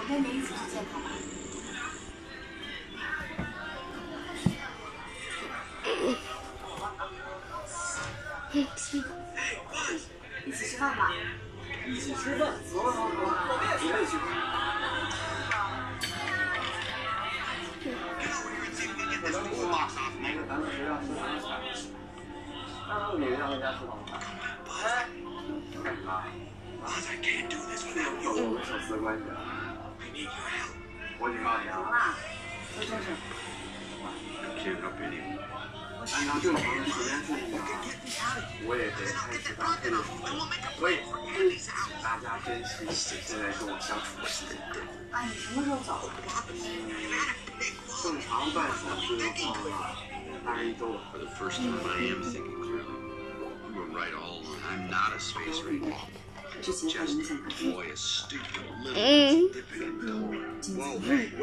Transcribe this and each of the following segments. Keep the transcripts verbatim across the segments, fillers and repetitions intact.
我跟你一起去见他吧。一起吃饭吧。 一起吃饭，走走走，我们也去，我也去。我能说吗？哪个咱们学校食堂的菜？那哪个让人家食堂的菜？哎，干啥？又我们手撕关系了。我警告你啊！ 行了，说正事。 按照正常的时间顺序啊，我也得开始当推手，所以请大家珍惜现在跟我相处的时间。 哎，你什么时候走？ 正常办手续的话，大概一周吧。 之前他影响他。 嗯。 今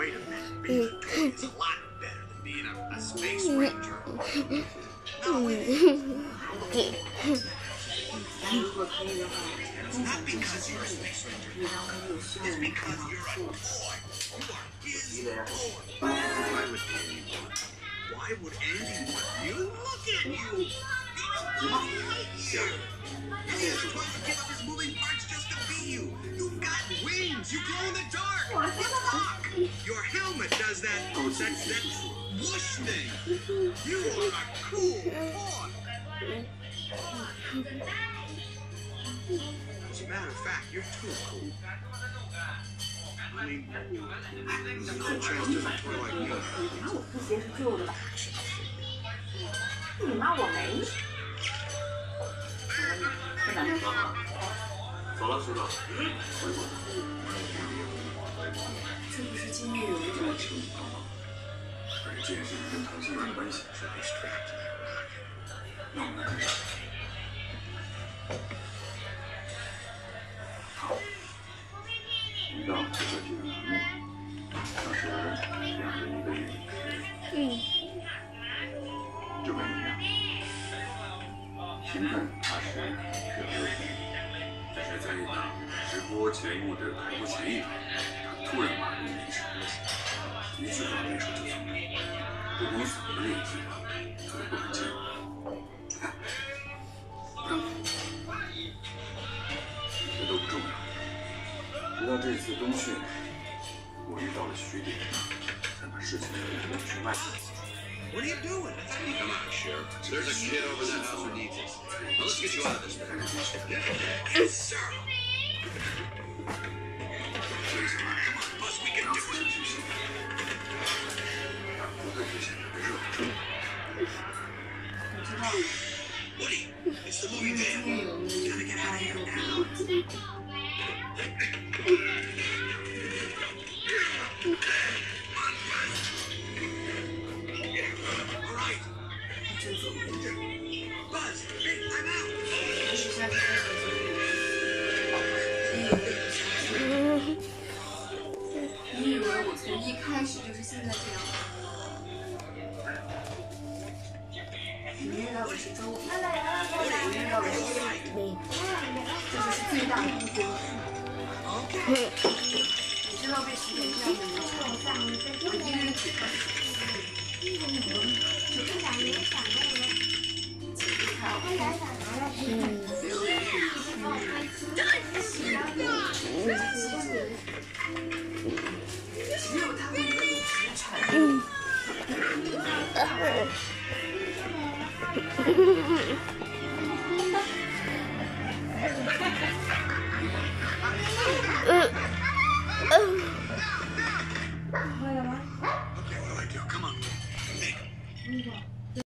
咱如果可以的话，共享正常经历，可以让我们有需要的人看到父母。 急的呀。 Why would Andy want you? Look at you! Sure. Get up his moving parts just to be you. You've got wings. You glow in the dark. Your helmet does that. That that whoosh thing. You are a cool boy. As a matter of fact, you're too cool. I mean, no chance doesn't toy like you. 你拿我拖鞋是旧的吧？你骂我没？不能说。 走了，学长。回国。 这不是今日有一种情况吗？ 而且这件事情跟唐鑫有关系。那我们开始。好。遇到这个这个栏目，当时两人一个月。 嗯。 就跟你一样，兴奋、踏实、热热情。只是在一档直播节目的开播前一天，他突然把录音室关上，一句话没说就走了，不光死了那一句话，他都不敢见我。这都不重要，直到这次冬训，我遇到了徐典，才把事情给弄明白。 What are you doing? Come on, Sheriff. There's a kid over that house who needs us. Now let's get you out of this place. Yes, sir. Come on, Buzz, we can do it. Woody, it's the movie van. Gotta get out of here now. Buzz, hey, I'm out. 你以为我从一开始就是现在这样吗？你遇到的是周五，我遇到的是你，这就是最大的不公平。你知道被徐典这样的人嘲笑，我一个人只看。只有他会更直诚。 Okay, what do I do? Come on. Hey.